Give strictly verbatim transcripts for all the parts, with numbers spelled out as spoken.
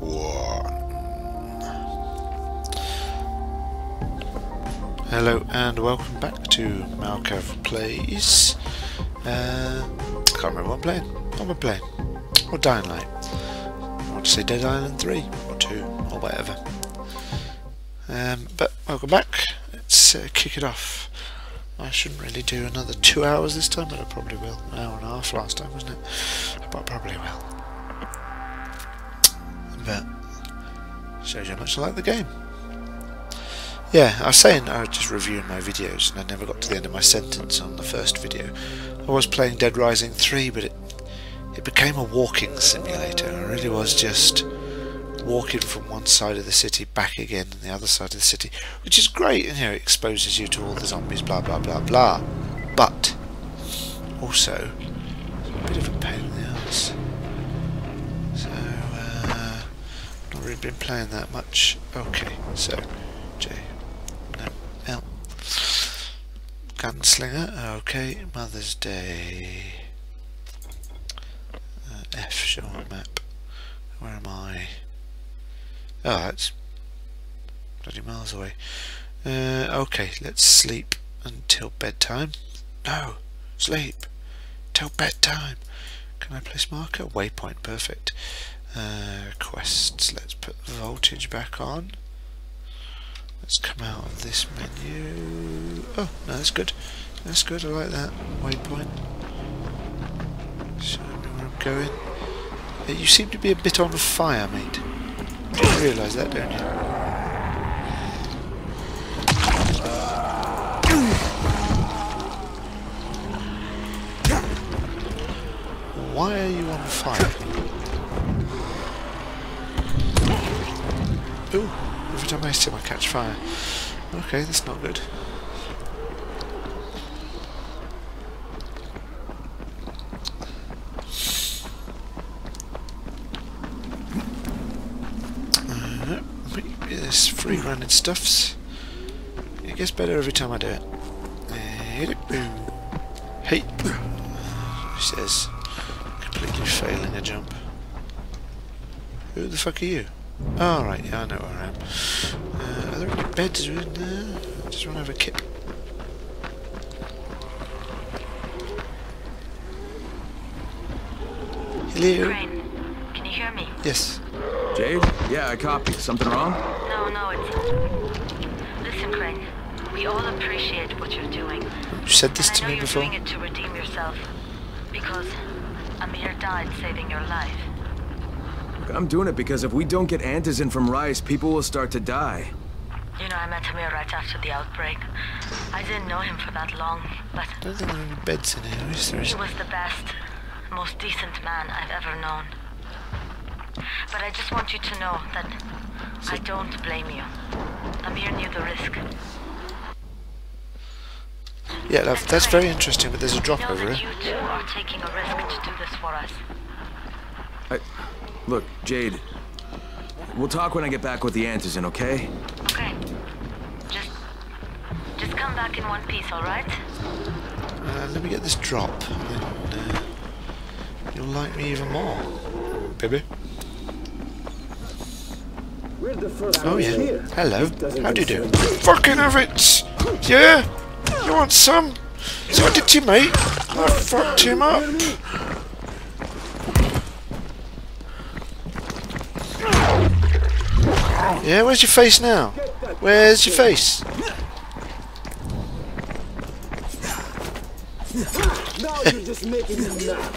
one. Hello and welcome back to Malcav Plays. Uh, I can't remember what I'm playing. What am I playing? Or Dying Light. I want to say Dead Island three or two or whatever. Um, but welcome back. Let's uh, kick it off. I shouldn't really do another two hours this time, but I probably will. An hour and a half last time, wasn't it? But I probably will. But shows you how much I like the game. Yeah, I was saying I was just reviewing my videos and I never got to the end of my sentence on the first video. I was playing Dead Rising three, but it it became a walking simulator. It really was just walking from one side of the city back again and the other side of the city, which is great, and you know, it exposes you to all the zombies, blah blah blah blah. But also a bit of a pain in the ass. So uh, not really been playing that much. Okay, so J, no, L, Gunslinger. Okay, Mother's Day. Uh, F, show on map. Where am I? Oh, that's bloody miles away. Uh, okay, let's sleep until bedtime. No, sleep till bedtime. Can I place marker? Waypoint, perfect. Uh, quests, let's put the voltage back on. Let's come out of this menu. Oh, no, that's good. That's good, I like that. Waypoint. Show me where I'm going. Uh, you seem to be a bit on fire, mate. You realise that, don't you? Why are you on fire? Ooh, every time I hit him I catch fire. Okay, that's not good. This free running stuffs. It gets better every time I do it. Hey, he says, completely failing a jump. Who the fuck are you? Oh right, yeah, I know where I am. Uh, are there any beds in there? I just want to have a kip. Hello. Crane, can you hear me? Yes. Jade? Yeah, I copy. Something wrong? No, no, it's... Listen, Crane. We all appreciate what you're doing. You said this and to I know me you're before? doing it to redeem yourself. Because Amir died saving your life. Look, I'm doing it because if we don't get antizin from Rice, people will start to die. You know, I met Amir right after the outbreak. I didn't know him for that long, but... I don't think there are any beds in here, is there? He was the best, most decent man I've ever known. But I just want you to know that I don't blame you. Amir knew the risk. Yeah, that, that's very interesting, but there's a drop know over that here. you two are taking a risk to do this for us. I... Look, Jade. We'll talk when I get back with the antizin, okay? Okay. Just... Just come back in one piece, alright? Uh, let me get this drop, then uh, you'll like me even more, baby. Oh yeah, hello, how do you do? Fucking have it! Yeah? You want some? So I did to you, mate. I fucked him up. Yeah, where's your face now? Where's your face? Now you're just making him mad.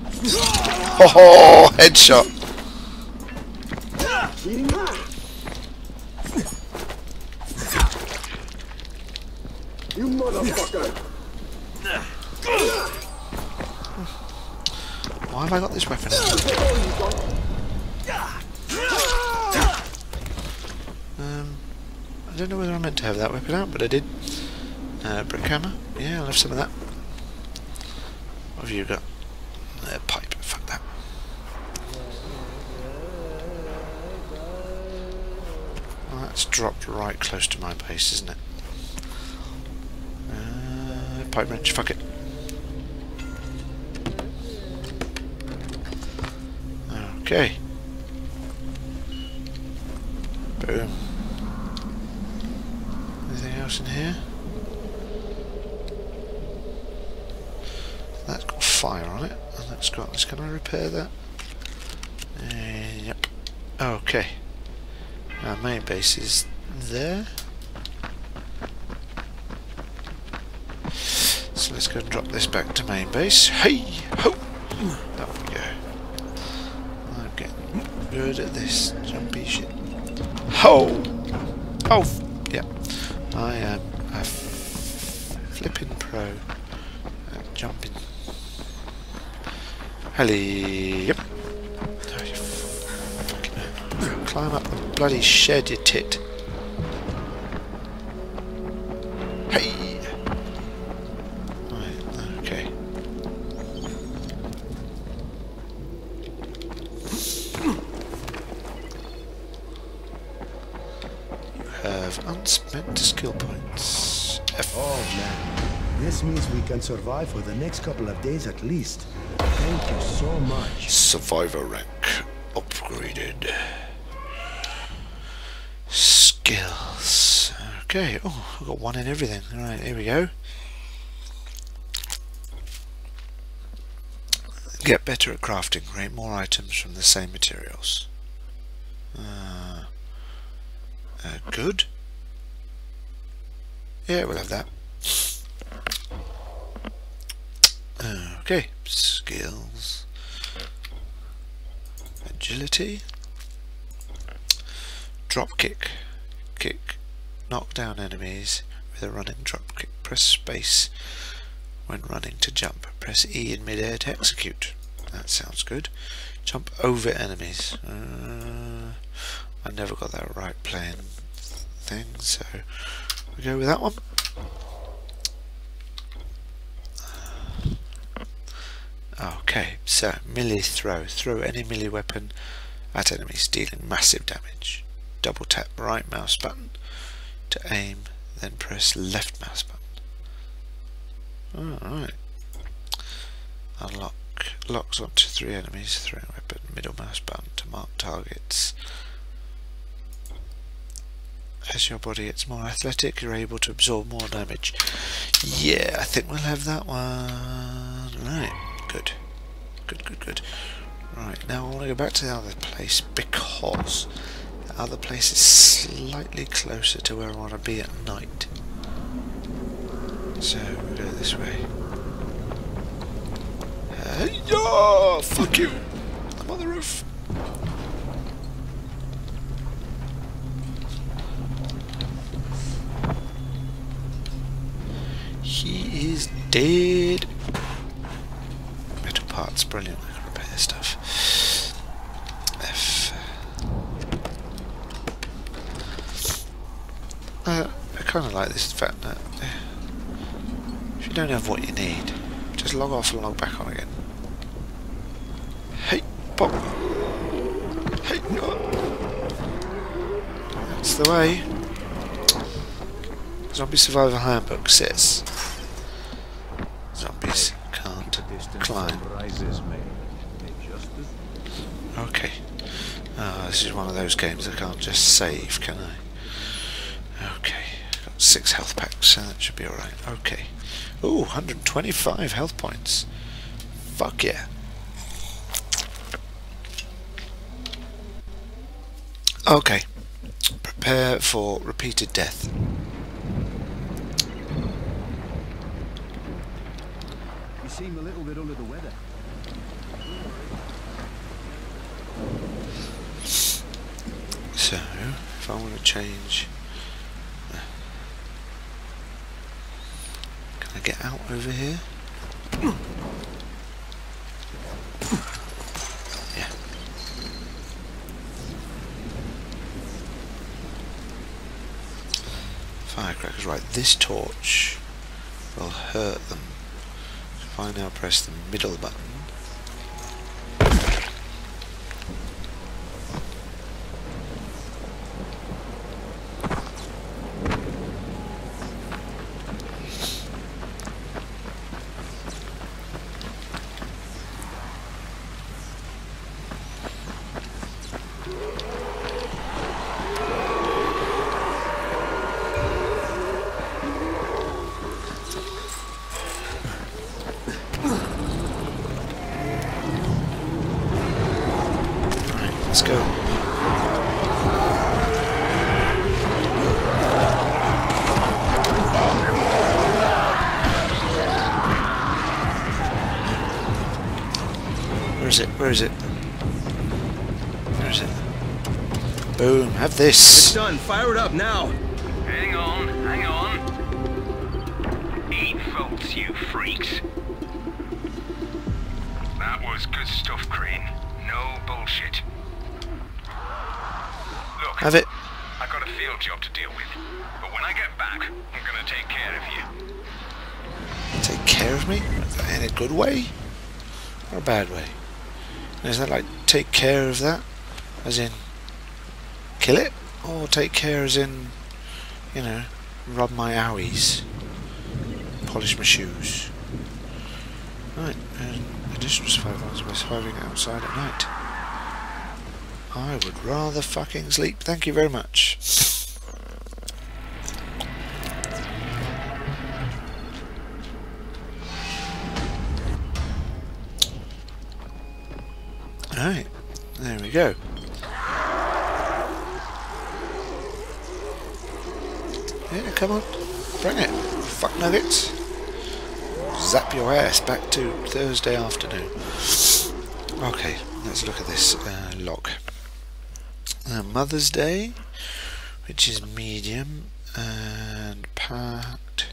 Oh, headshot. Cheating? You motherfucker! Why have I got this weapon? Um, I don't know whether I meant to have that weapon out, but I did. Uh, brick hammer. Yeah, I'll have some of that. What have you got? Uh, pipe. Fuck that. Well, that's dropped right close to my base, isn't it? Uh, pipe wrench. Fuck it. Okay. Boom. Anything else in here? That's got fire on it, and that's got. Can I repair that? Uh, yep. Okay. Our main base is there. So let's go and drop this back to main base. Hey ho! There we go. I'm getting good at this jumpy shit. Ho! Oh! Yeah. I am a f flipping pro at jumping. Helly, yep. Oh, you fucking climb up the bloody shed, you tit. Hey! Right, okay. You have unspent skill points. F. Oh man, this means we can survive for the next couple of days at least. Thank you so much. Survivor rank upgraded. Skills. Okay. Oh, I've got one in everything. Alright, here we go. Get better at crafting. Create more items from the same materials. Uh, uh, good. Yeah, we'll have that. Okay, skills, agility, drop kick, kick, knock down enemies with a running drop kick. Press space when running to jump. Press E in midair to execute. That sounds good. Jump over enemies. Uh, I never got that right playing thing, so we go with that one. Okay, so melee throw. Throw any melee weapon at enemies, dealing massive damage. Double tap right mouse button to aim, then press left mouse button. Alright. Unlock. Locks onto three enemies, throwing weapon, middle mouse button to mark targets. As your body gets more athletic, you're able to absorb more damage. Yeah, I think we'll have that one. Right. Good. Good, good, good. Right, now I want to go back to the other place because the other place is slightly closer to where I want to be at night. So we'll go this way. Hey, oh, fuck you! I'm on the roof. He is dead. Metal parts, brilliant. I can repair stuff. F. Uh, I kind of like this fact that if you don't have what you need, just log off and log back on again. Hey, pop. Hey, oh. That's the way. Zombie Survival Handbook says zombies can't climb. Okay. Oh, this is one of those games I can't just save, can I? Okay. Got six health packs, so that should be alright. Okay. Ooh, one hundred twenty-five health points. Fuck yeah. Okay. Prepare for repeated death. You seem a little bit under the weather. So, if I want to change, uh, can I get out over here? Yeah. Firecrackers, right, this torch will hurt them. If I now press the middle button, let's go. Where is it? Where is it? Where is it? Boom, have this. It's done. Fire it up now. Hang on, hang on. Eat folks, you freaks. That was good stuff, Crane. No bullshit. Look, Have it. I've got a field job to deal with. But when I get back, I'm gonna take care of you. Take care of me? In a good way? Or a bad way? Is that like take care of that? As in kill it? Or take care as in, you know, rub my owies? Polish my shoes? Right, and additional survivors by surviving outside at night. I would rather fucking sleep. Thank you very much. Alright, there we go. Yeah, come on, bring it. Fuck nuggets. Zap your ass back to Thursday afternoon. Okay, let's look at this uh, log. Uh, Mother's Day, which is medium, and packed.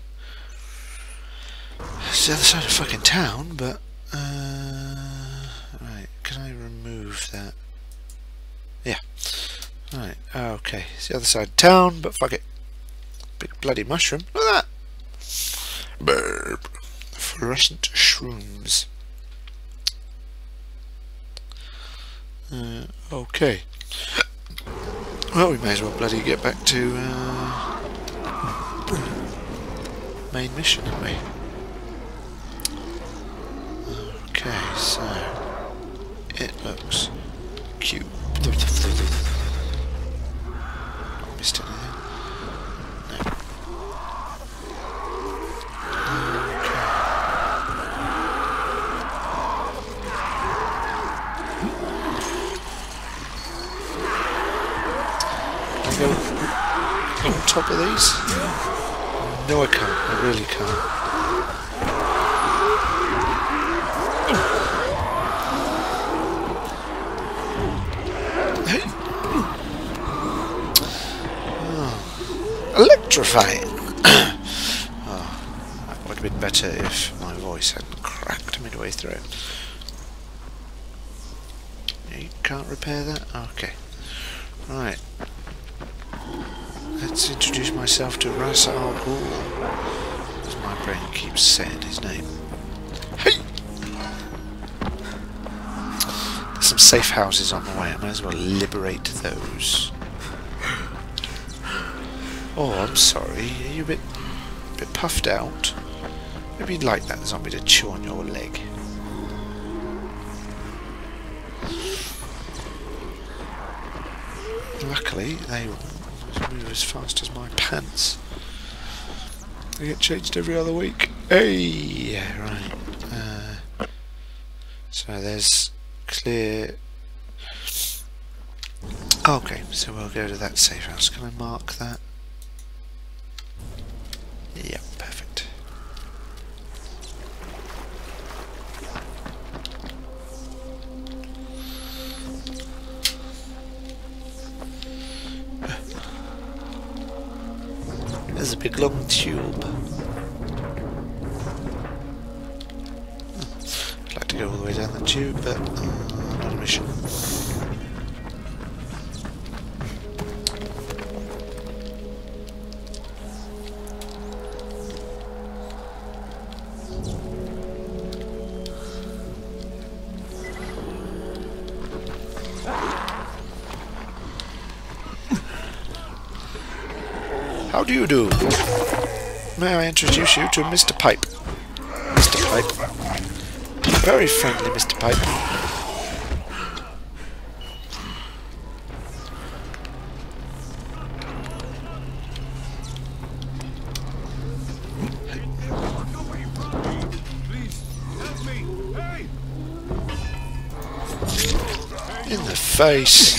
It's the other side of fucking town, but uh, right, can I remove that? Yeah. Right, okay. It's the other side of town, but fuck it. Big bloody mushroom. Look at that. Burp. Fluorescent shrooms. Uh, okay. Well, we may as well bloody get back to uh, main mission, haven't we? Okay, so it looks cute. Not missed anything. No. Go on top of these? No, I can't. I really can't. Hey. Oh. Electrifying. Oh, that would have been better if my voice hadn't cracked midway through. You can't repair that? Okay. Right. Let's introduce myself to Ras Al Ghul, as my brain keeps saying his name. Hey! There's some safe houses on the way, I might as well liberate those. Oh, I'm sorry, are you a bit, a bit puffed out? Maybe you'd like that zombie to chew on your leg. Luckily, they move as fast as my pants. They get changed every other week. Hey, yeah, right. Uh, so there's clear. Okay, so we'll go to that safe house. Can I mark that? Yep, perfect. There's a big long tube. I'd like to go all the way down the tube, but uh, not a mission. How do you do? May I introduce you to Mister Pipe? Mister Pipe. Very friendly, Mister Pipe. face.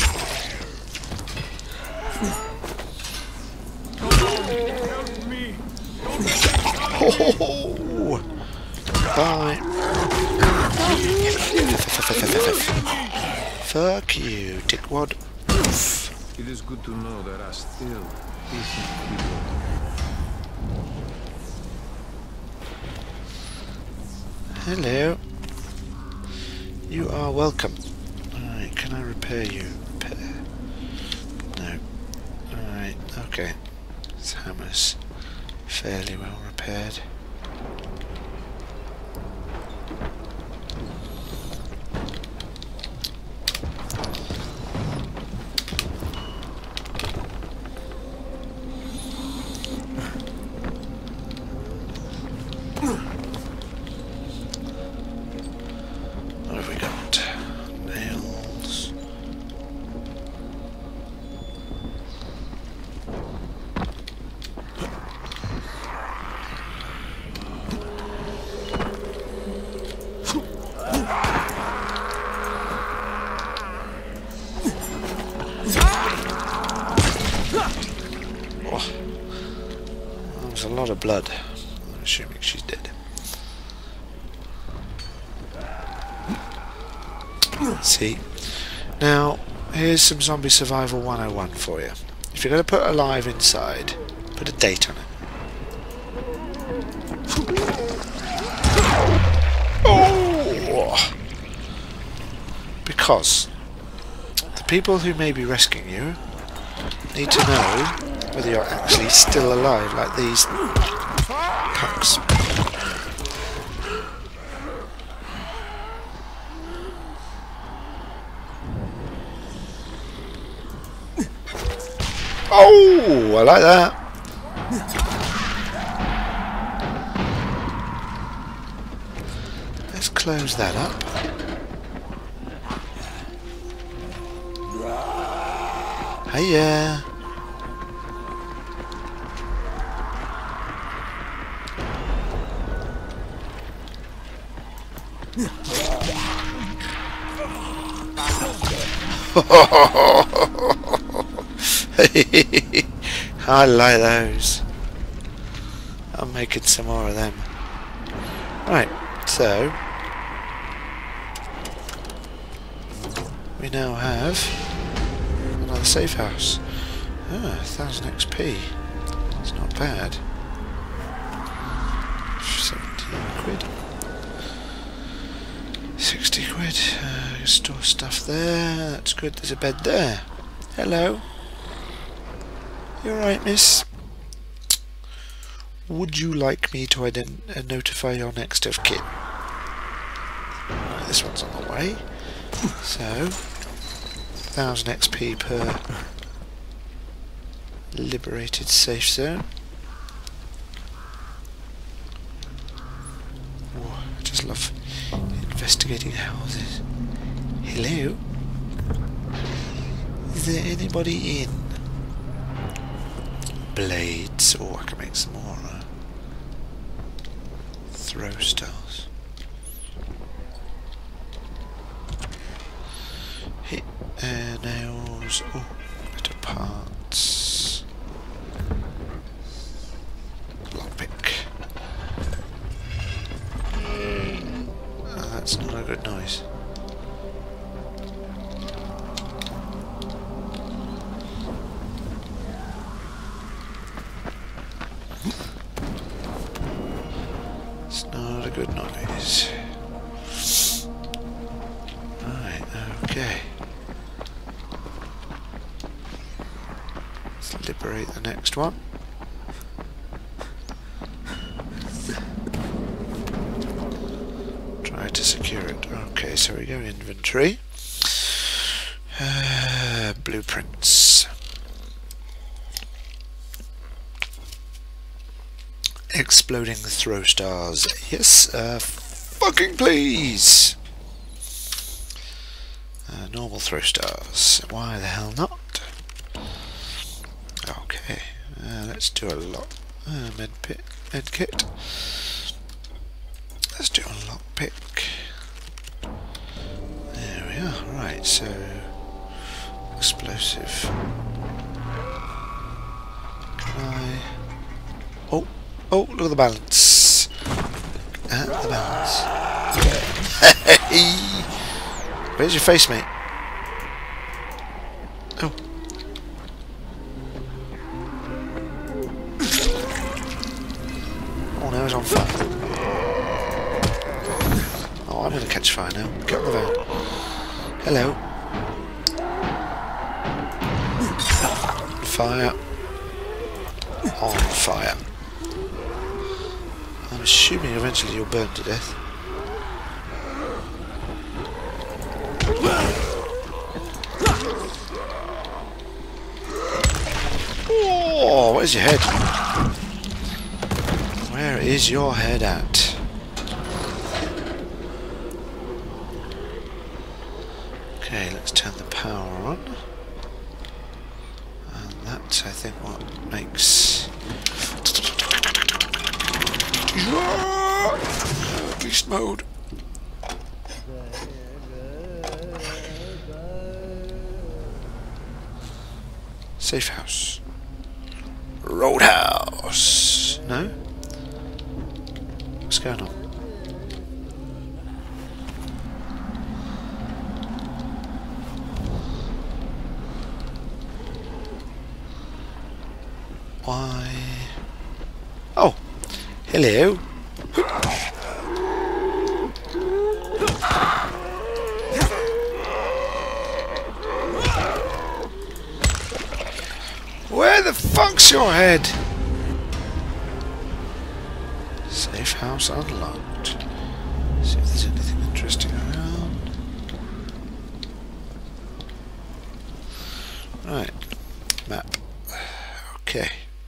Oh, bye. Fuck you, dickwad. It is good to know there are still decent people. Hello. You are welcome. Alright, can I repair you? Repair. No. Alright, okay. This hammer's fairly well repaired. What have we got? Nails. Oh. There's a lot of blood. I'm assuming she's dead. See, now here's some Zombie Survival one oh one for you. If you're going to put alive inside, put a date on it. Oh! Because the people who may be rescuing you need to know whether you're actually still alive, like these punks. Oh, I like that. Let's close that up. Hiya. I like those. I'm making some more of them. Right, so we now have another safe house. Ah, one thousand X P. It's not bad. seventeen quid. sixty quid. Uh, store stuff there. That's good. There's a bed there. Hello. You alright, miss? Would you like me to ident uh, notify your next of kin? Right, this one's on the way. So, one thousand X P per liberated safe zone. Oh, I just love investigating houses. Hello? Is there anybody in? Blades. Oh, I can make some more uh, throw stars. Hit uh, nails. Oh, better parts. Lockpick. Oh, that's not a good noise. Not a good noise. Right, okay. Let's liberate the next one. Try to secure it. Okay, so we go inventory. Uh, blueprints. Exploding throw stars. Yes, uh, fucking please. Uh, normal throw stars. Why the hell not? Okay, uh, let's do a lot. Uh, med pit, med kit. Let's do a lockpick. There we are. Right, so explosive. Can I... Oh, oh, look at the balance. Look at the balance. Hey! Where's your face, mate? Oh. Oh, now he's on fire. Oh, I'm going to catch fire now. Get on the van. Hello. Fire. On fire. I'm assuming eventually you'll burn to death. Oh, where's your head? Where is your head at? Okay, let's turn the power on. And that's, I think, what makes... Beast mode. Safe house. Roadhouse. No? What's going on? Why? Oh, hello. Where the fuck's your head? Safe house unlocked. See if there's anything interesting around. Right, map. Okay.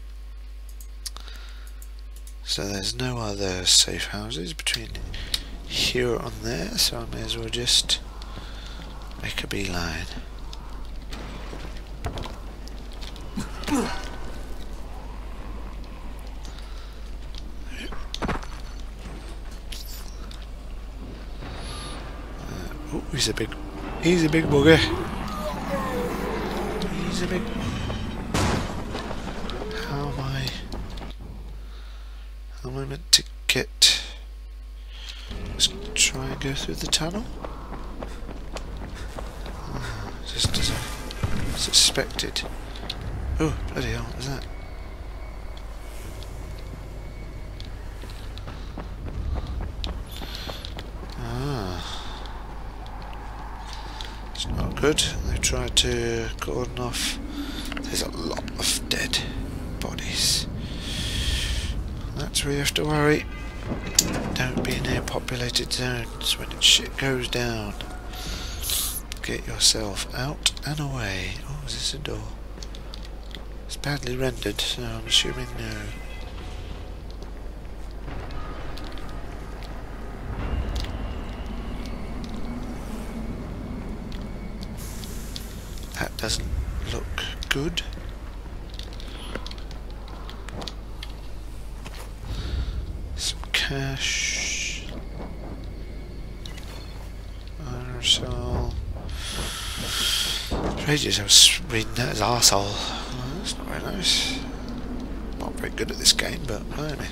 So there's no other safe houses between here and there, so I may as well just make a beeline. Oh, he's a big, he's a big bugger. He's a big. How am I? How am I meant to get? Let's try and go through the tunnel. Oh, just as I suspected. Oh, bloody hell! What was that? Not good. They've tried to cordon off. There's a lot of dead bodies. That's where you have to worry. Don't be near populated zones when shit goes down. Get yourself out and away. Oh, is this a door? It's badly rendered, so I'm assuming no. That doesn't look good. Some cash. Arsehole. For ages I was reading that as arsehole. Well, that's not very nice. Not very good at this game, but blimey.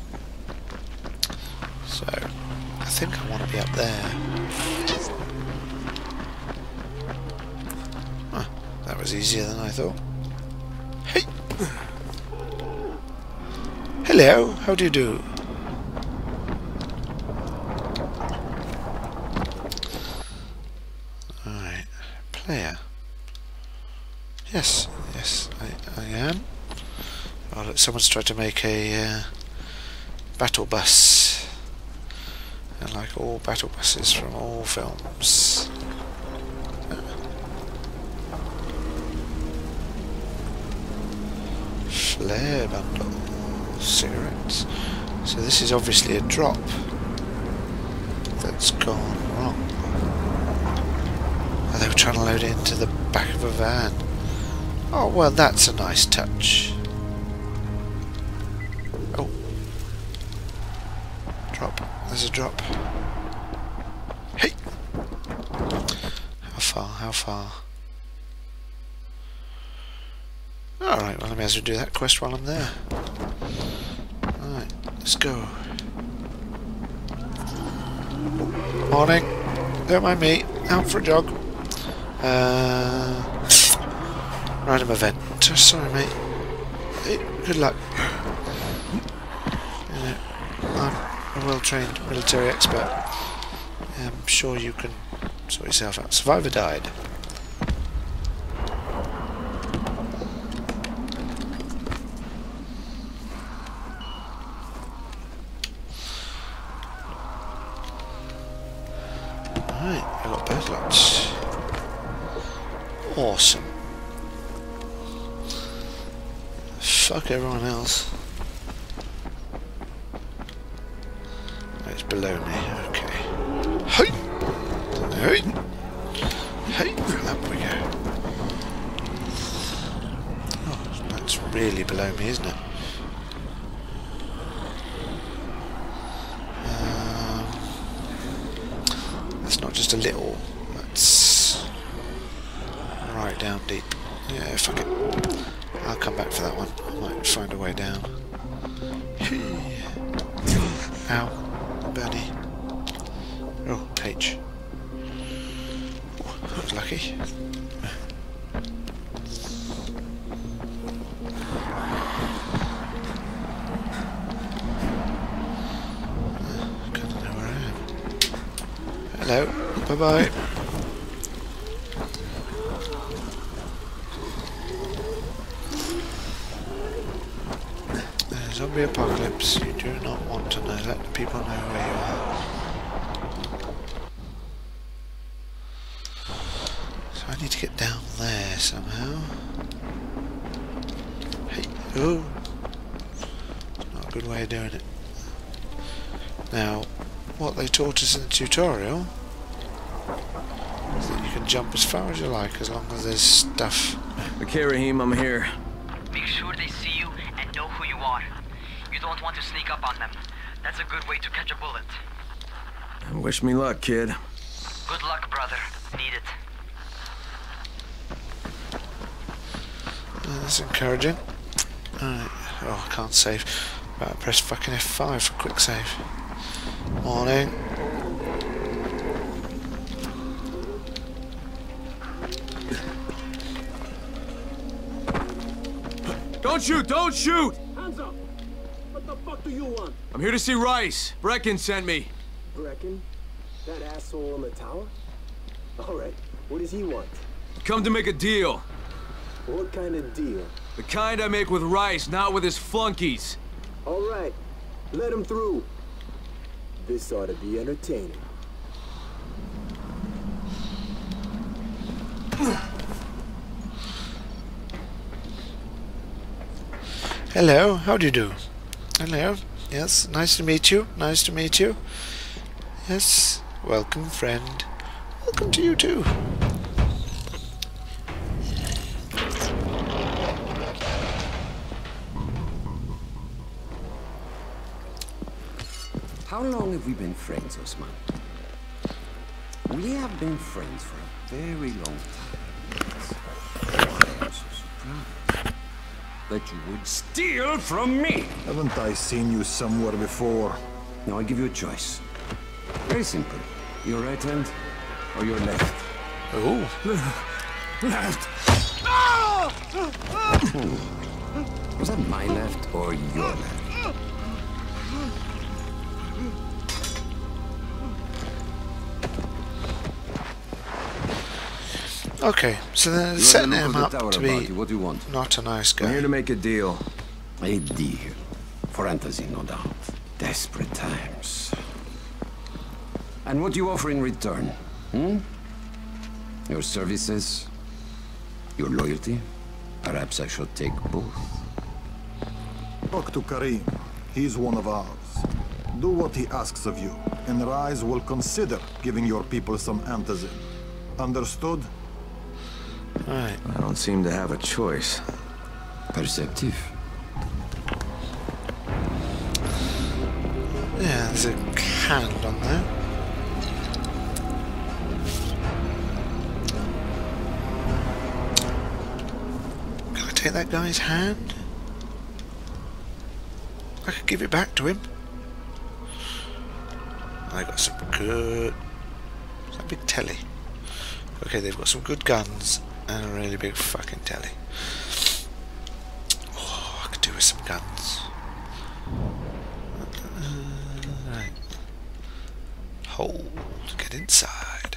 So, I think I want to be up there. That was easier than I thought. Hey! Hello, how do you do? Alright, player. Yes, yes, I, I am. Oh look, someone's tried to make a uh, battle bus. And like all battle buses from all films. Flare bundle. Cigarettes. So this is obviously a drop that's gone wrong. Oh, they were trying to load it into the back of a van. Oh well, that's a nice touch. Oh. Drop. There's a drop. Hey! How far? How far? Alright, well I may as well do that quest while I'm there. Alright, let's go. Morning. Don't mind me. Out for a jog. Uh, random event. Sorry, mate. Hey, good luck. You know, I'm a well-trained military expert. I'm sure you can sort yourself out. Survivor died. Right, I got both lots. Awesome. Fuck everyone else. Oh, it's below me, okay. Hey! Hey! Hey! Up we go. Oh, that's really below me, isn't it? Um, that's not just a little, that's right down deep. Yeah, fuck it. I'll come back for that one. I might find a way down. Ow. Buddy. Oh, H. Oh, that was lucky. Can't know where I am. Hello. Bye-bye. Zombie apocalypse, you do not want to know, let the people know where you are. So I need to get down there somehow. Hey, oh! It's not a good way of doing it. Now, what they taught us in the tutorial is that you can jump as far as you like as long as there's stuff. Okay, Raheem, I'm here. Make sure they see you and know who you are. You don't want to sneak up on them. That's a good way to catch a bullet. Wish me luck, kid. Good luck, brother. Need it. Uh, that's encouraging. Alright. Oh, I can't save. Right, press fucking F five for quick save. Morning. Don't shoot! Don't shoot! Hands up! What the fuck do you want? I'm here to see Rice. Brecken sent me. Brecken? That asshole on the tower? Alright, what does he want? Come to make a deal. What kind of deal? The kind I make with Rice, not with his flunkies. Alright, let him through. This ought to be entertaining. Hello, how do you do? Hello, yes, nice to meet you, nice to meet you. Yes, welcome friend. Welcome to you too. How long have we been friends, Osman? We have been friends for a very long time. Why I'm so surprised that you would steal from me. Haven't I seen you somewhere before? Now I give you a choice. Very simple. Your right hand or your left? Oh. Left. Was that my left or your left? Okay, so then You setting have a him look up at the tower to about be you. What do you want? not a nice I'm here guy. to make a deal. A deal. For Antazin, no doubt. Desperate times. And what do you offer in return? Hmm? Your services? Your loyalty? Perhaps I should take both. Talk to Karim. He's one of ours. Do what he asks of you, and Rise will consider giving your people some antizin. Understood? Right. I don't seem to have a choice. Perceptive. Yeah, there's a hand on there. Gotta take that guy's hand? I could give it back to him. I got some good... Is that a big telly? Okay, they've got some good guns and a really big fucking telly. Oh, I could do with some guns. Uh, right. Hold. Get inside.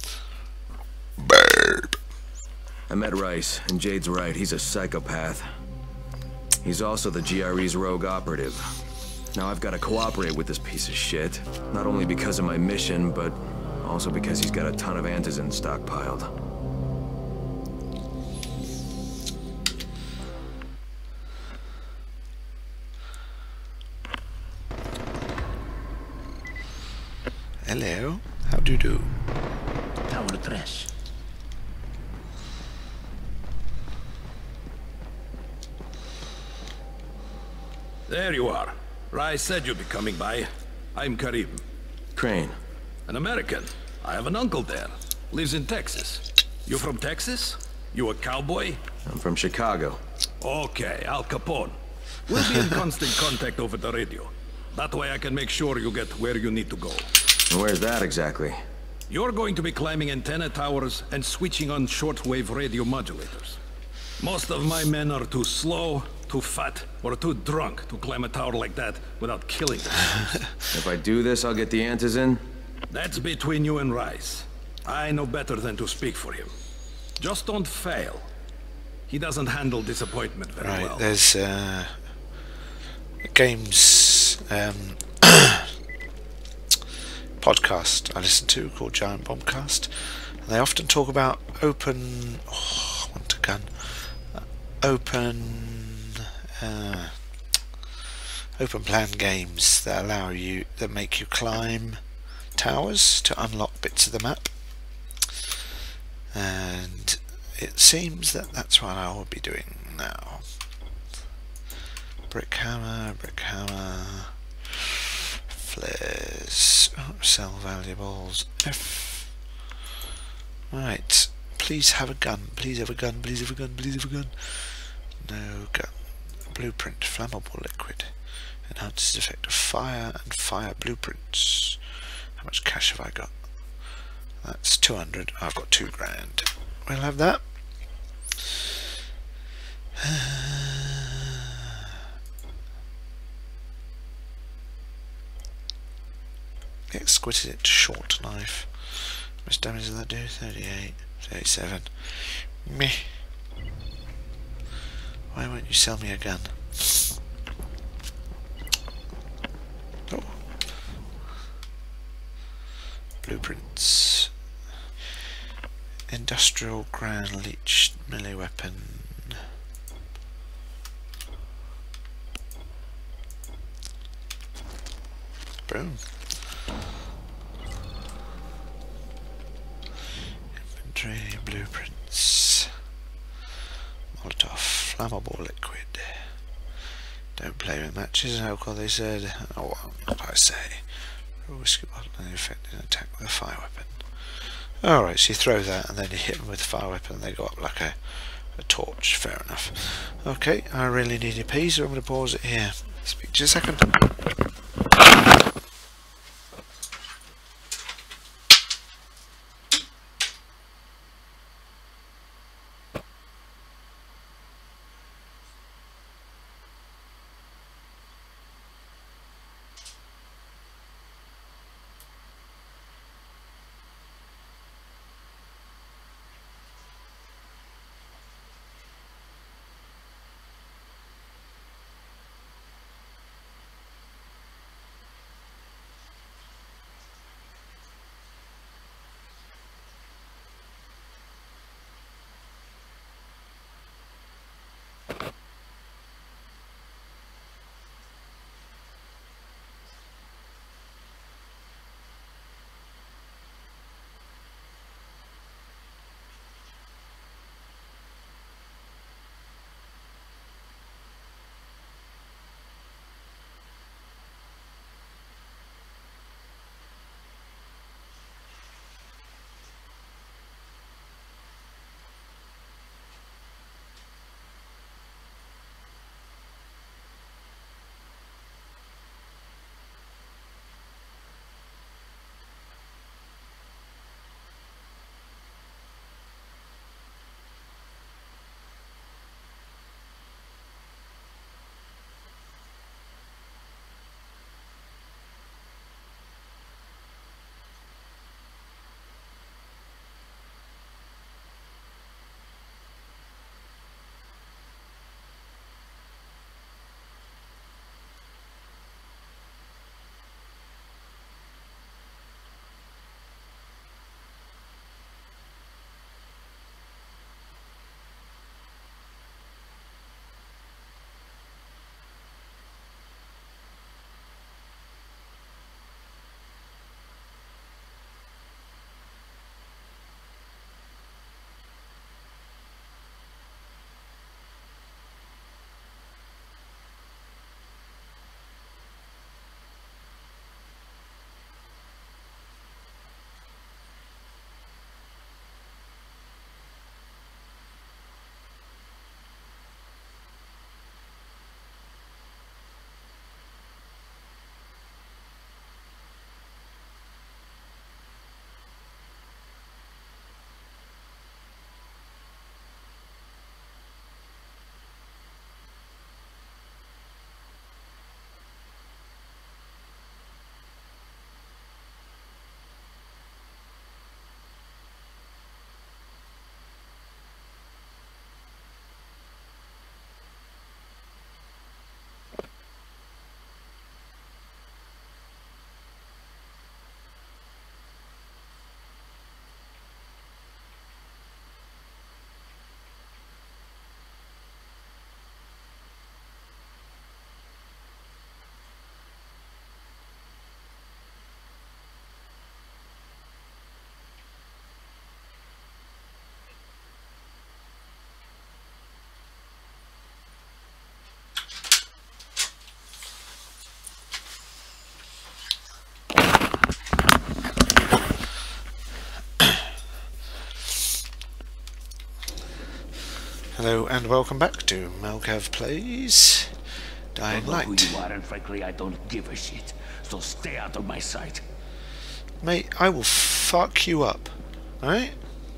Burp. I met Rice, and Jade's right, he's a psychopath. He's also the G R E's rogue operative. Now I've got to cooperate with this piece of shit, not only because of my mission, but also because he's got a ton of antizin stockpiled. Hello, how do you do? Tower tres. There you are. Rice said you'd be coming by. I'm Karim. Crane. An American. I have an uncle there. Lives in Texas. You from Texas? You a cowboy? I'm from Chicago. Okay, Al Capone. We'll be in constant contact over the radio. That way I can make sure you get where you need to go. And where's that exactly? You're going to be climbing antenna towers and switching on shortwave radio modulators. Most of my men are too slow, too fat, or too drunk to climb a tower like that without killing them. If I do this, I'll get the antizin? That's between you and Rice. I know better than to speak for him. Just don't fail. He doesn't handle disappointment very right, well. There's uh, games um, podcast I listen to called Giant Bombcast. And they often talk about open. Oh, I want a gun. Uh, open. Uh, open plan games that allow you that make you climb towers to unlock bits of the map, and it seems that that's what I will be doing now. Brick hammer, brick hammer, flares, oh, sell valuables, F. Right, please have a gun, please have a gun, please have a gun, please have a gun. No gun. Blueprint, flammable liquid, enhances effect of fire and fire blueprints. How much cash have I got? That's two hundred. I've got two grand. We'll have that. Exquisite short knife. How much damage does that do? thirty-eight, thirty-seven. Meh. Why won't you sell me a gun? Oh. Blueprints. Industrial ground leech melee weapon. Boom. Inventory, blueprints. Molotov, flammable liquid. Don't play with matches and alcohol, they said. Oh, well, what I say. A whiskey bottle and effective attack with a fire weapon. Alright, so you throw that and then you hit them with a fire weapon and they go up like a, a torch. Fair enough. Okay, I really need a pee, so I'm going to pause it here. Speak to you in a second. Hello and welcome back to Malcav Plays Dying I don't know Light. who you are, and frankly, I don't give a shit. So stay out of my sight. Mate, I will fuck you up. Alright?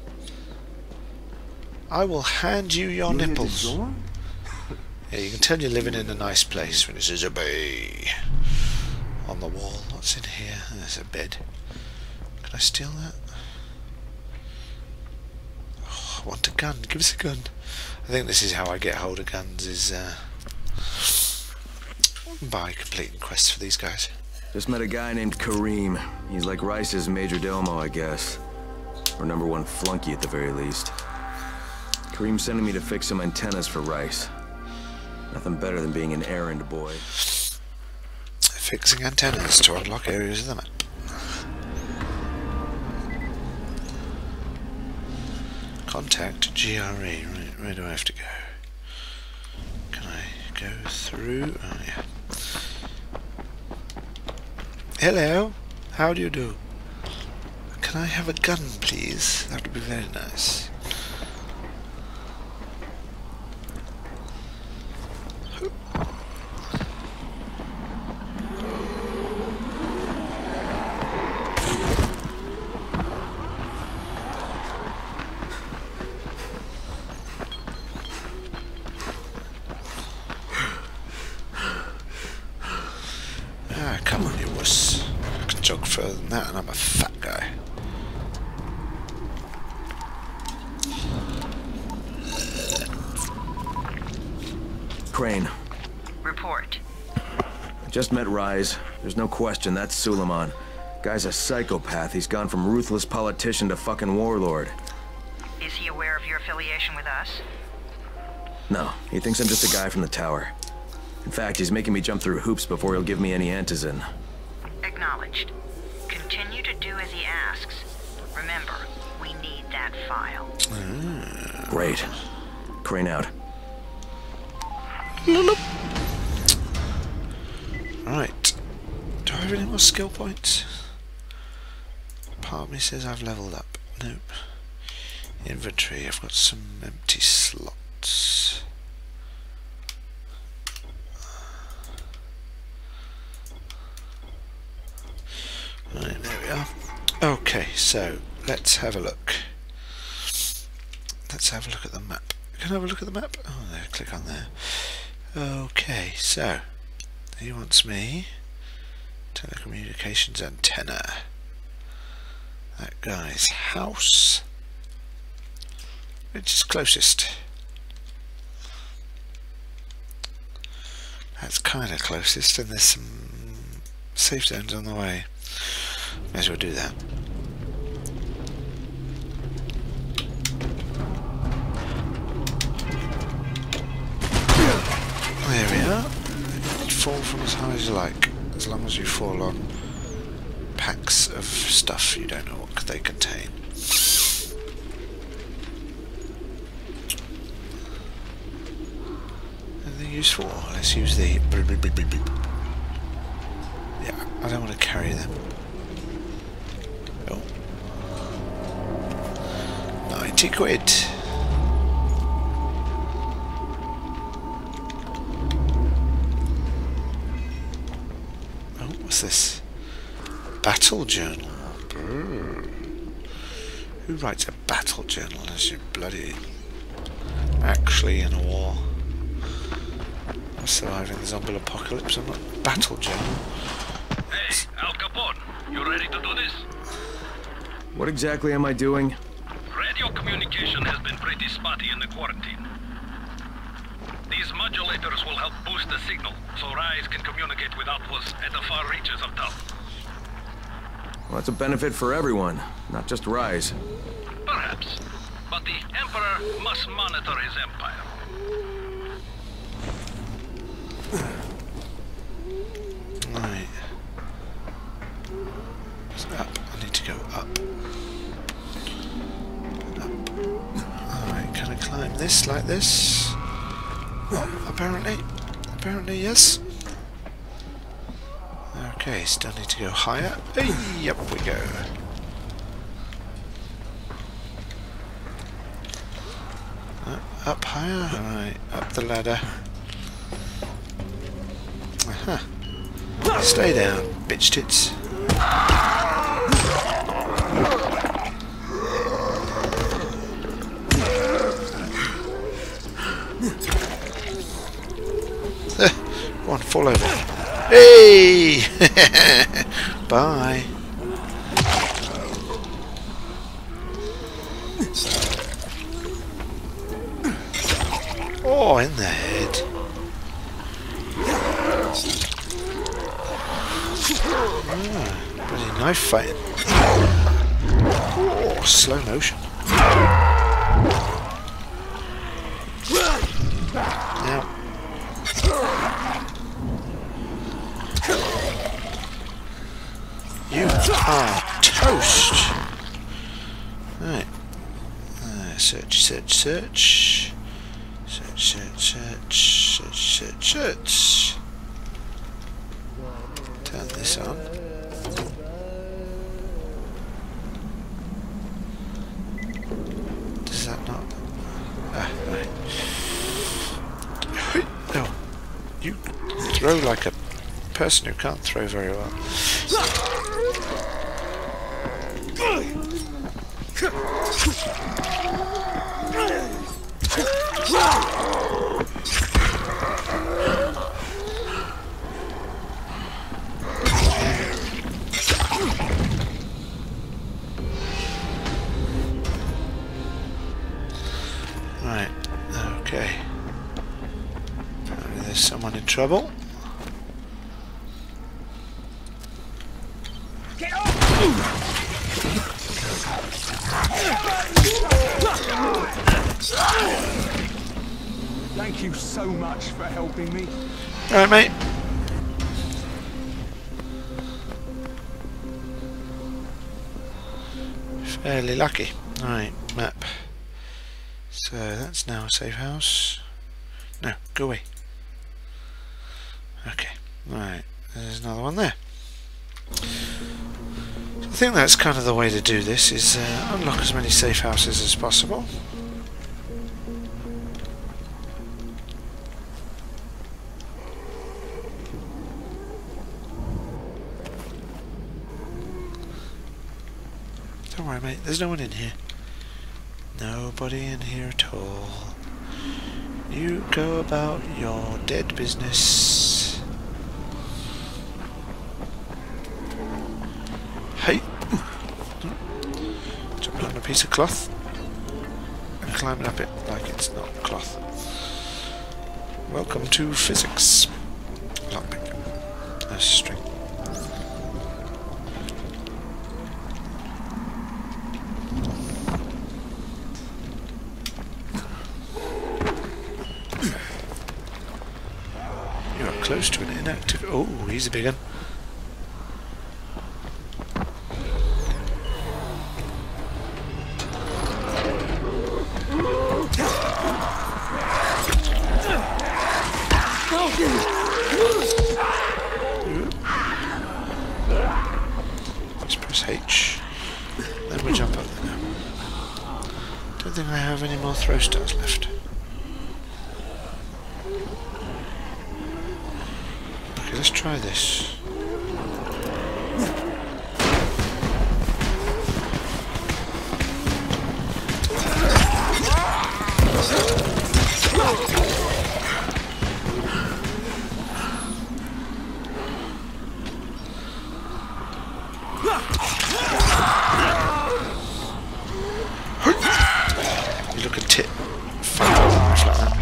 I will hand you your You nipples. hear the door? Yeah, you can tell you're living in a nice place when it says a bay on the wall. What's in here? There's a bed. Can I steal that? Oh, I want a gun. Give us a gun. I think this is how I get hold of guns, is uh, by completing quests for these guys. Just met a guy named Kareem. He's like Rice's major domo, I guess. Or number one flunky at the very least. Kareem's sending me to fix some antennas for Rice. Nothing better than being an errand boy. Fixing antennas to unlock areas of the map. Contact G R E. Right, where do I have to go? Can I go through? Oh yeah. Hello. How do you do? Can I have a gun, please? That would be very nice. Ah, come on, you wuss. I can jog further than that, and I'm a fat guy. Crane. Report. Just met Rise. There's no question that's Suleiman. Guy's a psychopath. He's gone from ruthless politician to fucking warlord. Is he aware of your affiliation with us? No, he thinks I'm just a guy from the tower. In fact, he's making me jump through hoops before he'll give me any antizin. Acknowledged. Continue to do as he asks. Remember, we need that file. Great. Crane out. Right. Do I have any more skill points? Part of me says I've leveled up. Nope. Inventory. I've got some empty slots. Right, there we are. Okay, so let's have a look. Let's have a look at the map. Can I have a look at the map? Oh, there, click on there. Okay, so he wants me. Telecommunications antenna. That guy's house. Which is closest? That's kind of closest, and there's some safe zones on the way. May as well do that. There we are. Fall from as high as you like, as long as you fall on packs of stuff you don't know what they contain. Anything useful? Let's use the beep, beep, beep, beep, beep. Yeah, I don't want to carry them. Oh. ninety quid. Oh, what's this? Battle journal. Brr. Who writes a battle journal as you bloody actually in a war? I'm surviving the zombie apocalypse. I'm not battle journal. Hey, Al Capone, you ready to do this? What exactly am I doing? Radio communication has been pretty spotty in the quarantine. These modulators will help boost the signal, so Rise can communicate with outposts at the far reaches of town. Well, that's a benefit for everyone, not just Rise. Perhaps. But the Emperor must monitor his empire. Right. It's up. I need to go up. Up. Alright, can I climb this like this? Oh, apparently. Apparently, yes. Okay, still need to go higher. Hey, up we go. Oh, up higher? Alright, up the ladder. Uh-huh. Stay down, bitch tits. Go on, fall over. Hey! Bye. Oh, in the head. Ah, bloody knife fighting. Oh, slow motion. Now. You are toast. Right. Uh, search, search, search. Search, search, search, search, search, search. Turn this on. Does that not? Ah, right. Oh, you throw like a person who can't throw very well. Right, okay. Apparently there's someone in trouble. Get off! Thank you so much for helping me. Alright, mate. Fairly lucky. Alright, map. So that's now a safe house. No, go away. Okay, right. There's another one there. So I think that's kind of the way to do this, is uh, unlock as many safe houses as possible. Don't worry, mate, there's no one in here. Nobody in here at all. You go about your dead business. Hey! Jumping on a piece of cloth and climbing up it like it's not cloth. Welcome to physics. Lockpick. A string. Close to an inactive. Oh, he's a big one. Let's press H. Then we jump up there now. Don't think I have any more throw stars left. Let's try this. You look a tit. Fight like that.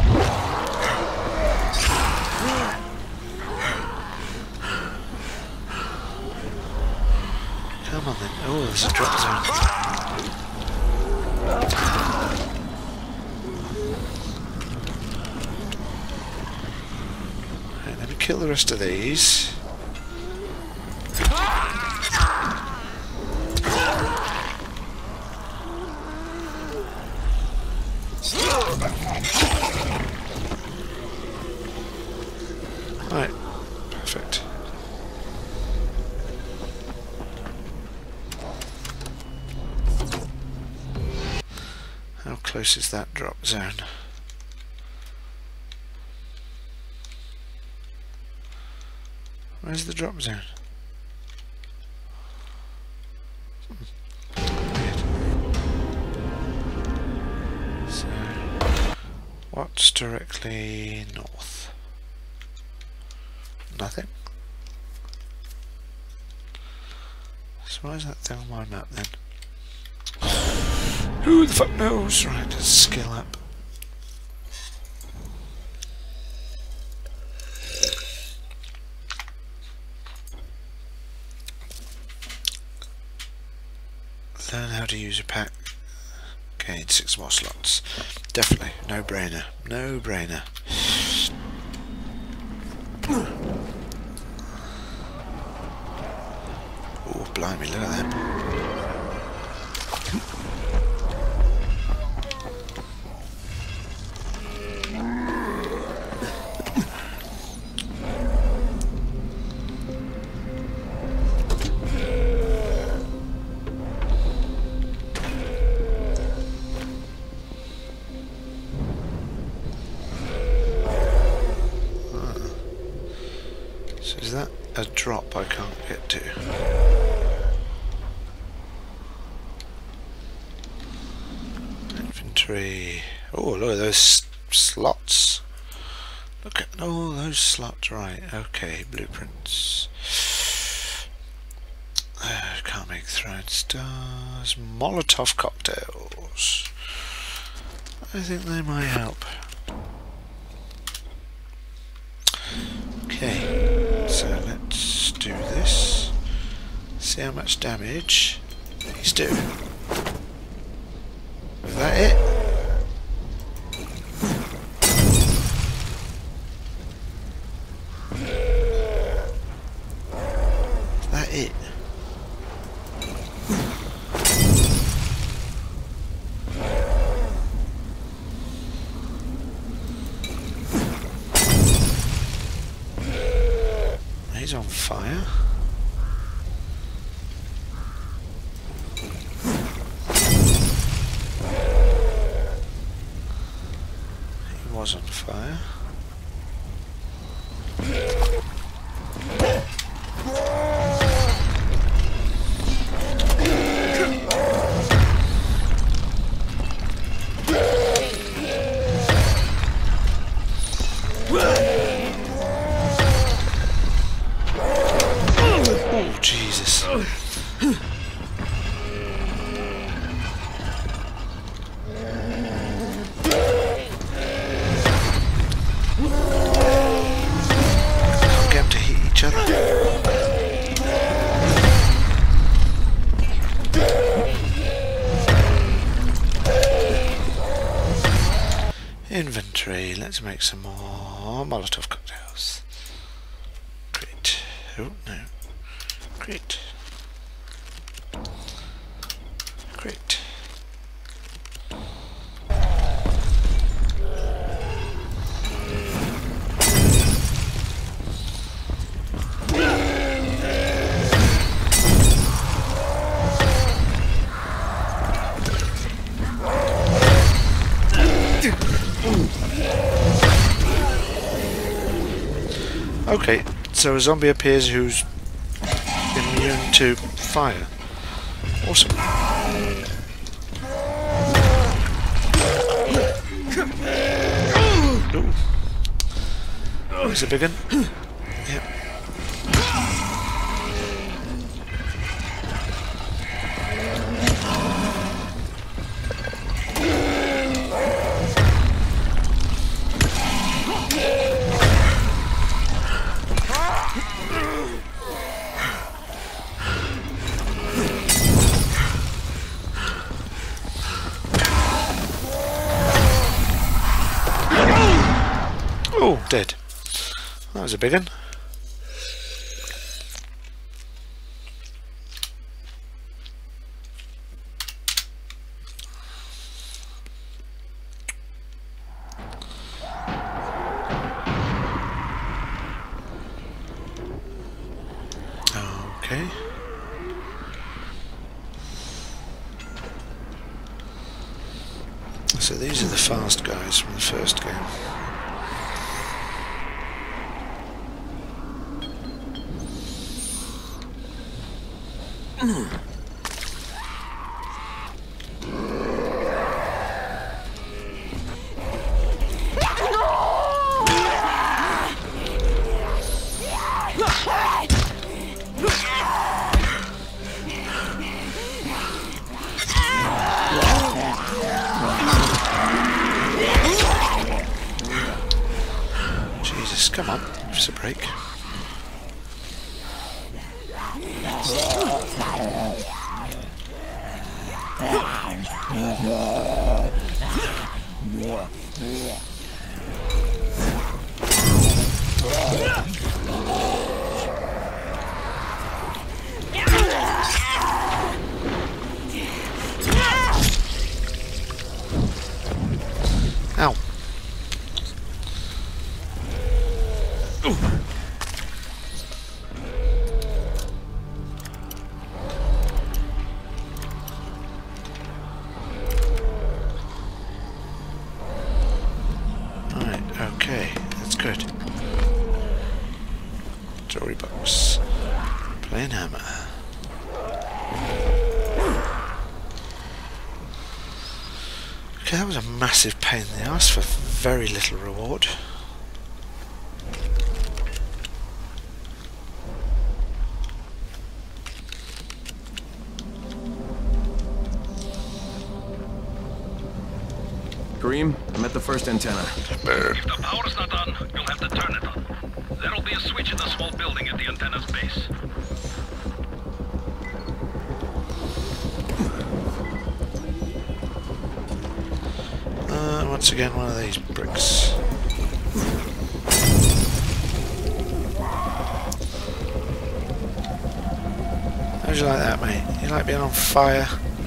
Come on then. Oh, there's a drop zone. Right, let me kill the rest of these. Right, perfect. How close is that drop zone? Where's the drop zone? Weird. So, what's directly north? Nothing. So why is that thing on my map then? Who the fuck knows? Right, let's skill up. Learn how to use a pack. Gain six more slots. Definitely, no brainer. No brainer. Oh, blimey, look at that. So is that a drop I can't get to? Inventory. Oh, look at those slots. Look at all those slots. Right, okay, blueprints. Uh, can't make throwing stars. Molotov cocktails. I think they might help. Okay, so let's do this. See how much damage he's doing. Is that it? Is that it? He's on fire. He was on fire. Oh, Jesus. Can't get them to hit each other. Inventory. Let's make some more Molotov cocktails. Great. Oh, no. Great. Great. Okay, so a zombie appears who's immune to fire. Awesome. Ooh. There's a big one. Yep. Oh, dead. That was a big one. Okay. So these are the fast guys from the first game. Jesus, come on, give us a break. Ow. Right, okay, that's good. Jewelry box. Plain hammer. Okay, that was a massive pain in the ass for very little reward. Kareem, I'm at the first antenna. If the power's not on, you'll have to turn it on. There'll be a switch in the small building at the antenna's base. Uh, once again, one of these bricks. How'd you like that, mate? You like being on fire?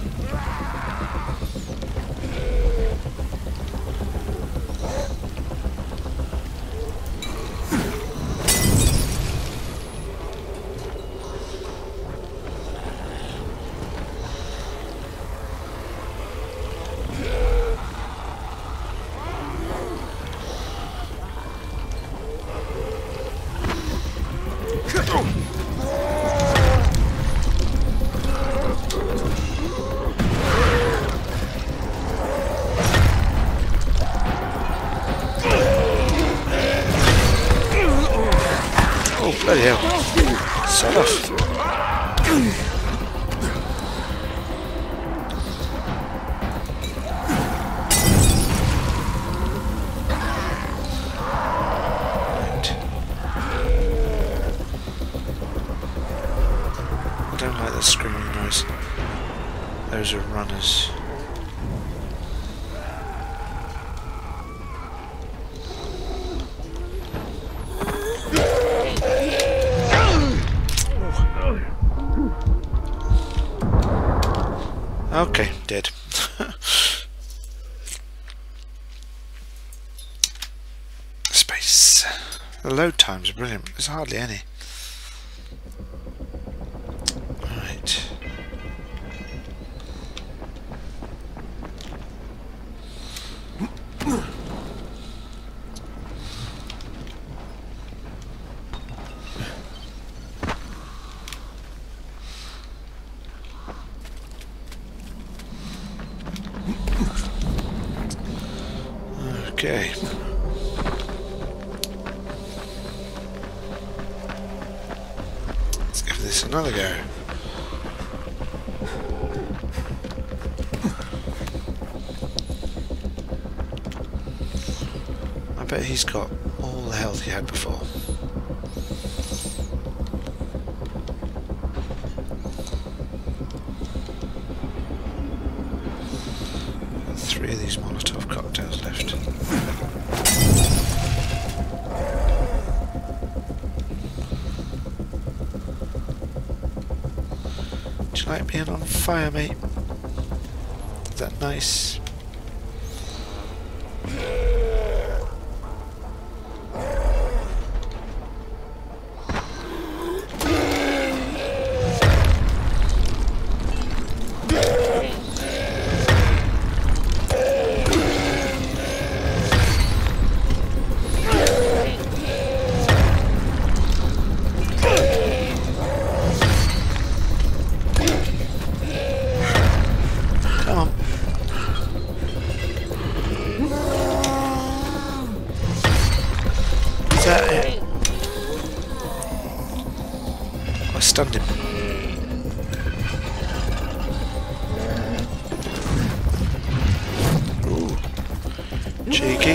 Oh, bloody hell. Set off. Right. I don't like that screaming noise. Those are runners. Okay, dead. Space. The load times are brilliant. There's hardly any. Right. Okay. Let's give this another go. I bet he's got all the health he had before. Three of these Molotov cocktails left. Do you like being on fire, mate? Is that nice? Is that it? I stunned him. Ooh. Cheeky.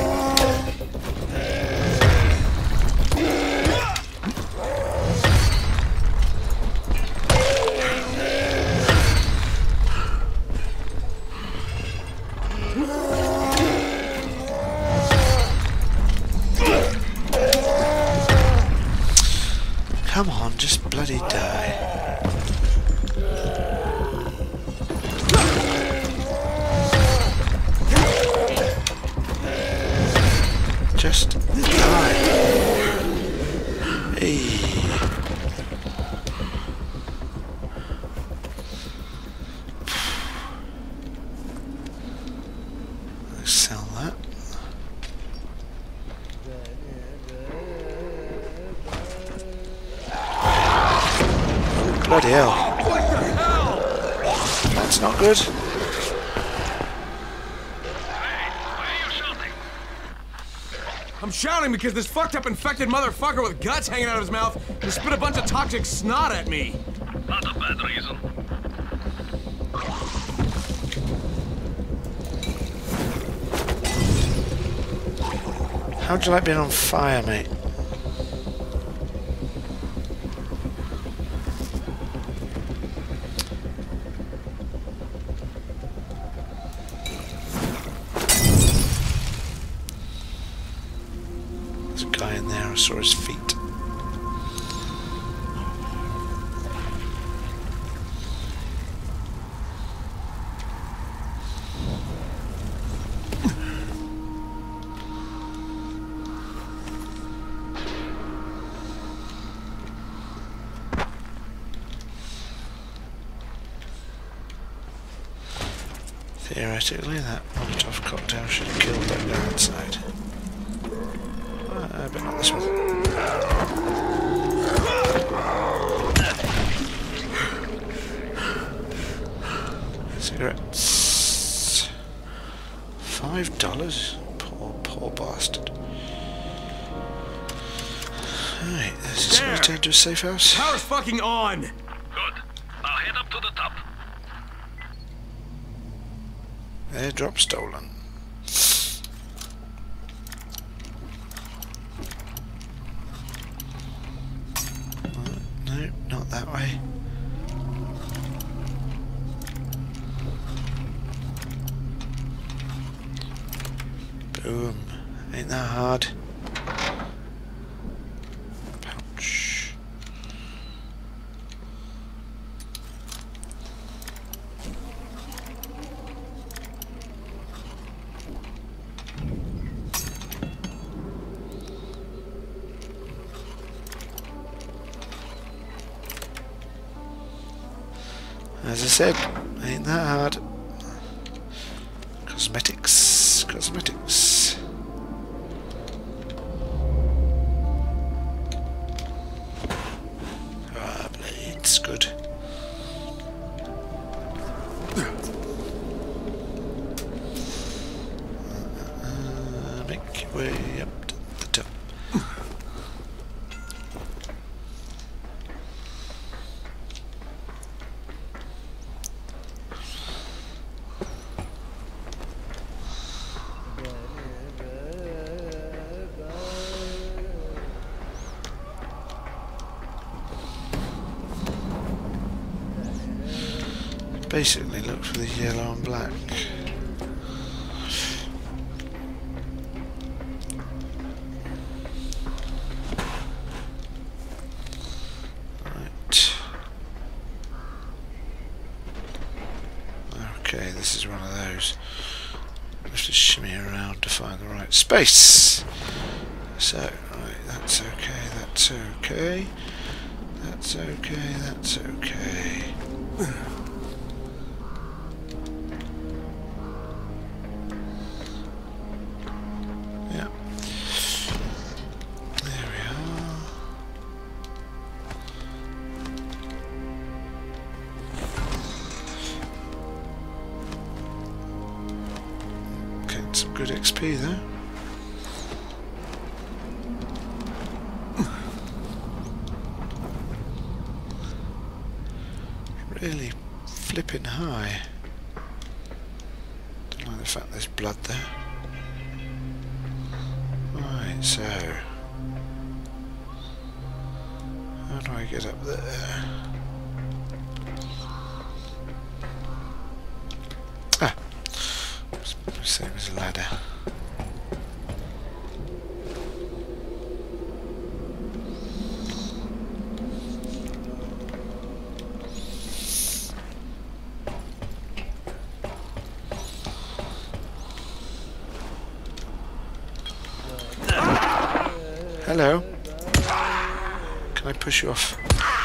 Come on, just bloody die. Just die. Hey. Let's sell that. Bloody hell. What the hell? That's not good. I'm shouting because this fucked up infected motherfucker with guts hanging out of his mouth just spit a bunch of toxic snot at me. Not a bad reason. How'd you like being on fire, mate? There's a guy in there, I saw his feet. Theoretically, that Molotov cocktail should have killed that guy inside. Uh, but not this one. Cigarettes. Five dollars? Poor, poor bastard. Alright, this is going to turn to a safe house. Power's fucking on! Good. I'll head up to the top. Airdrop stolen. Uh, no, not that way. Boom. Ain't that hard. Pouch. As I said, ain't that hard. Cosmetics, cosmetics. Ah, blades, good. Uh, make your way up to the top. Basically look for the yellow and black. Right. Okay, this is one of those. I have to shimmy around to find the right space. So, right, that's okay, that's okay. That's okay, that's okay. Yeah. There we are. Getting some good X P there. really flipping high. Don't like the fact there's blood there. Right, so how do I get up there? Ah, same as a ladder. Hello. Can I push you off?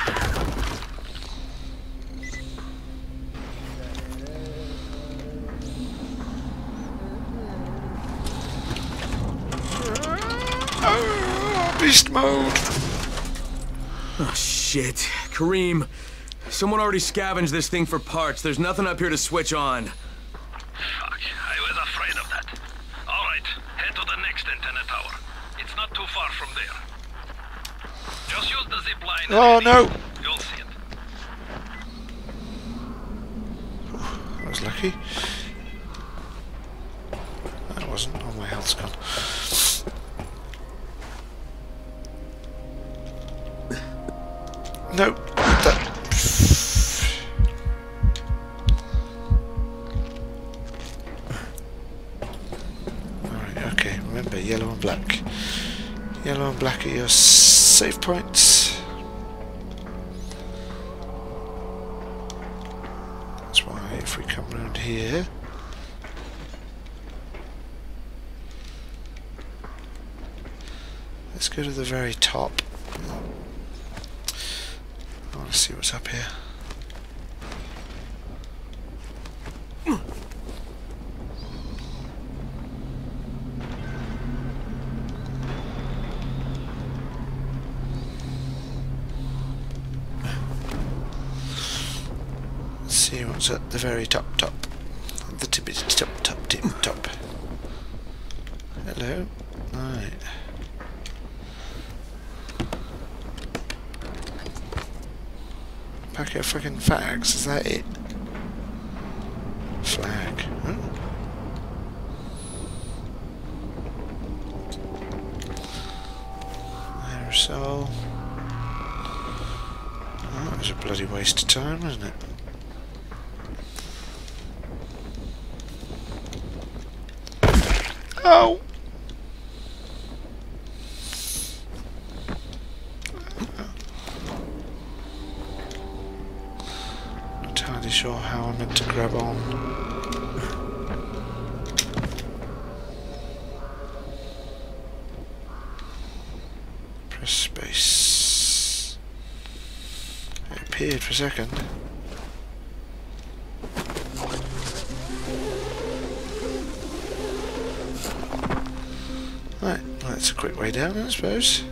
Oh, beast mode. Oh shit. Kareem. Someone already scavenged this thing for parts. There's nothing up here to switch on. Fuck, I was afraid of that. Alright, head to the next antenna tower. It's not too far from there. Just use the zip line. Oh no! You'll see it. I was lucky. That wasn't. Oh, my health's gone. No, that. Alright, okay. Remember, yellow and black. Yellow and black are your save points. That's why if we come around here, let's go to the very top. I want to see what's up here. See what's at the very top top. The tippy top top tip top. Hello. Right. Packet of fucking fags, is that it? Flag. Huh? Aerosol. Oh, that was a bloody waste of time, wasn't it? Oh! Not entirely sure how I'm meant to grab on. Press space. It appeared for a second. Right, well, that's a quick way down, I suppose.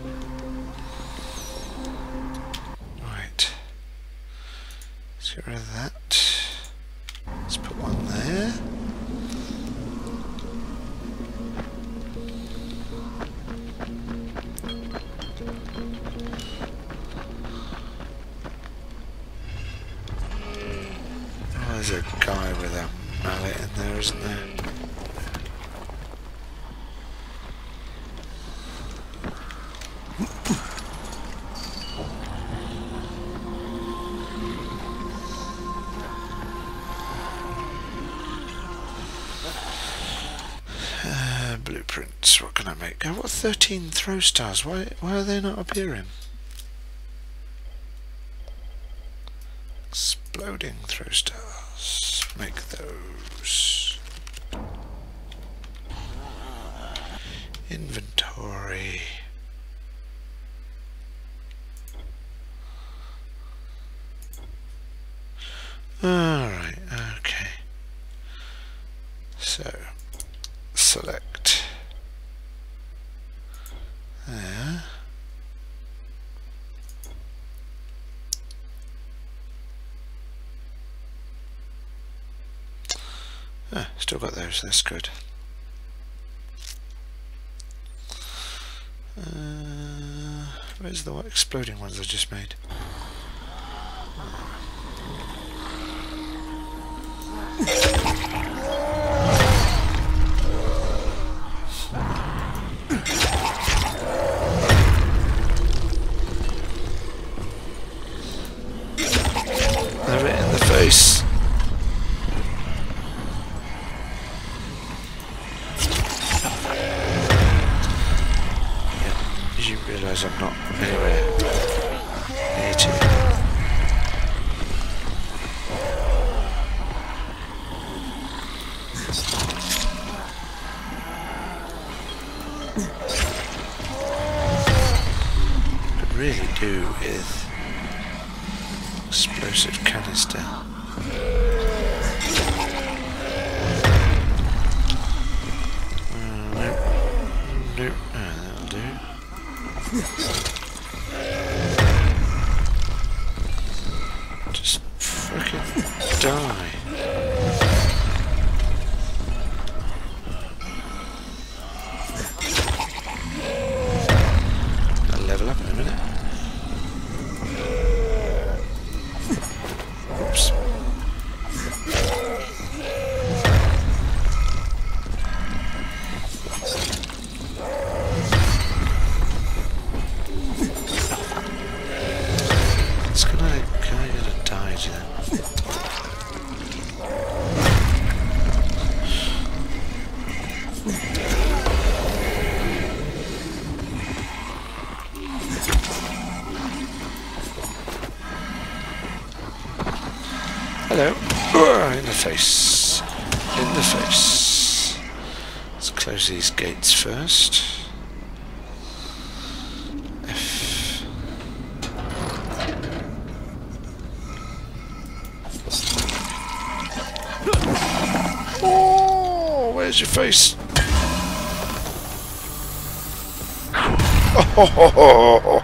Right. Let's get rid of that. Let's put one there. Oh, there's a guy with a mallet in there, isn't there? Blueprints, what can I make? I've got thirteen throw stars, why, why are they not appearing? Exploding throw stars, make those. Inventory. Alright, okay. So, select there. Ah, still got those, that's good. Uh, where's the exploding ones I just made? You realise I'm not anywhere near to you. Could really do with explosive canister. Uh, nope. Nope. Uh, that'll do. Just frickin' die. I'll level up in a minute. Oops. It's gonna, kinda gonna die then. Hello. In the face. In the face. Let's close these gates first. F. Oh, where's your face? Oh, ho, ho, ho.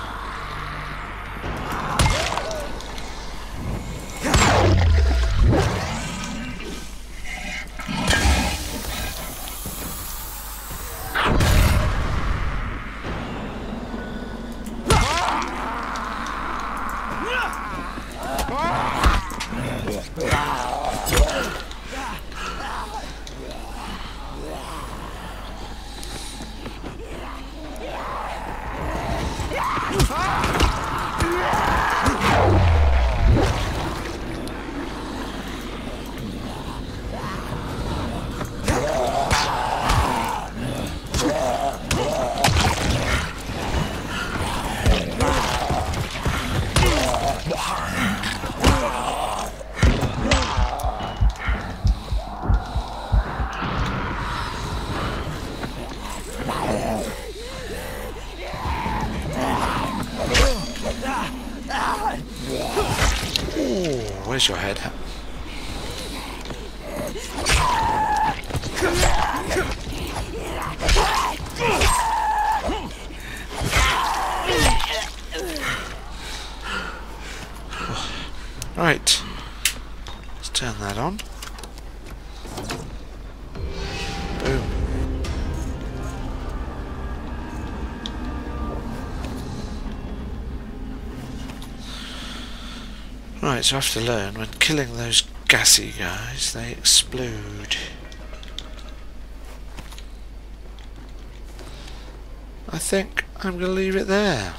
Where's your head? Right, let's turn that on. Boom. Right, so I have to learn when killing those gassy guys, they explode. I think I'm going to leave it there.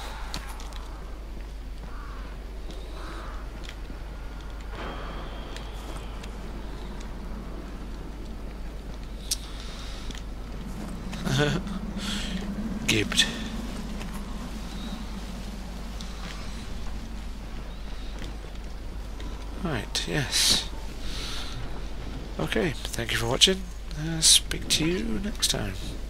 Gibbed. Right, yes. Okay, thank you for watching. Uh, speak to you next time.